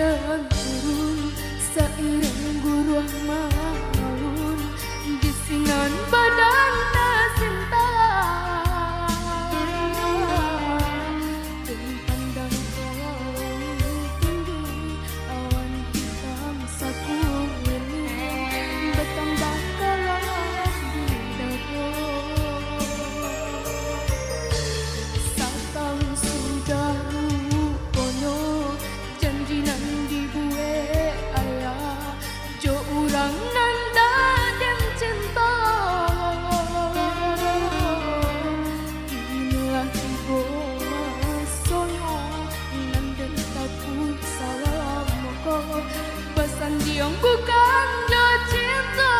hujan turun seiring guruh malun bisingan badan tersinta dan pandang langit tinggi awan hitam saku ini bertambah kelam di dada. Satang sudah rupono janji nan dibuat ayah jo urang nanda dan cinta inilah tibo masono nandan takut salah moko pesan diang bukan jo cinta.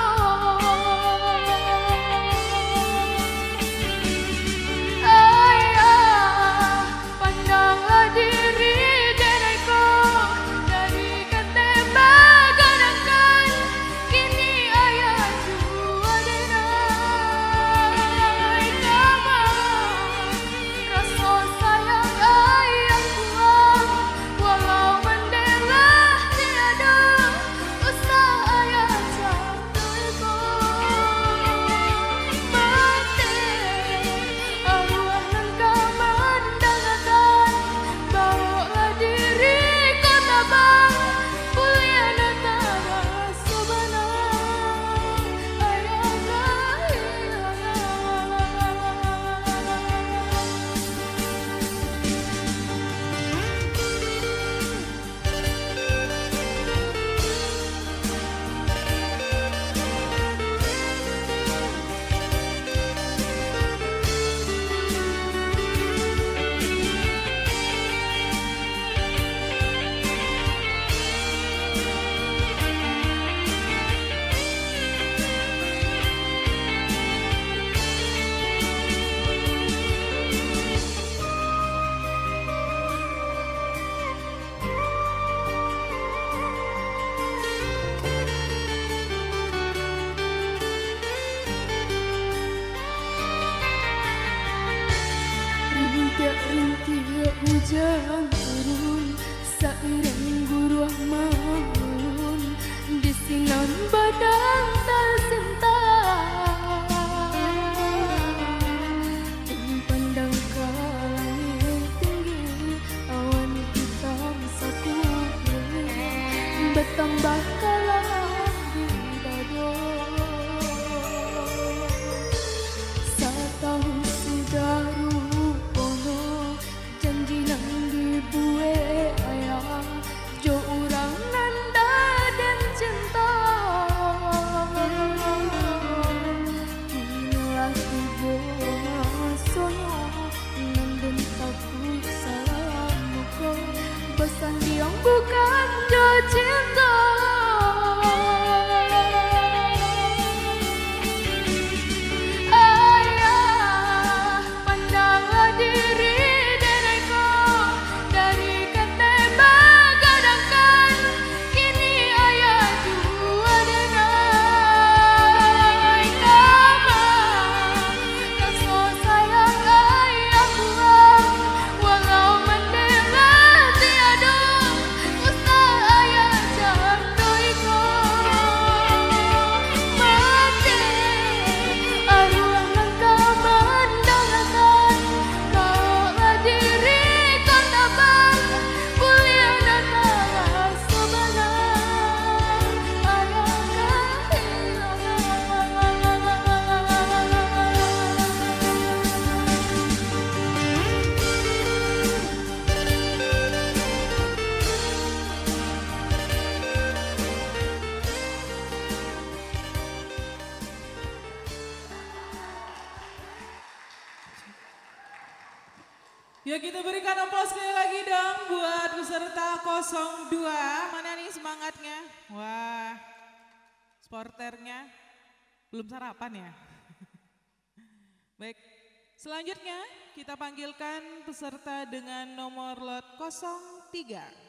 Ayah pandanglah diri denaiku dari ketembak gadangkan kini ayah jua denai kama rasa sayang ayah kuat walau mendelah tiada usah ayah jatuhku mati arwah nangka mandangakan bawalah diri kota bang kuliah natara sobana ayah rintik-rintik hujan turun seiring guruh malun bisingan badan tersinta dan pandang ke langit tinggi awan hitam saku bertambah kalah di dada. Setahun sudah rupono janji nang dibuat ayah jo urang nanda dan cinta inilah tibo masono nandan takut salah muka pesan diang bukan jo cinta. Ayah pandanglah diri denaiku dari ketembak gadangkan kini ayah jua denai kama rasa sayang ayah kuat walau mendelah tiada usah ayah jatuhku mati arwah nangka mandangakan bawalah diri kota bang kuliah natara sobana ayah Ya kita berikan aplaus sekali lagi dong buat peserta 02. Mana nih semangatnya? Wah, sporternya belum sarapan ya? Baik, selanjutnya kita panggilkan peserta dengan nomor lot 03.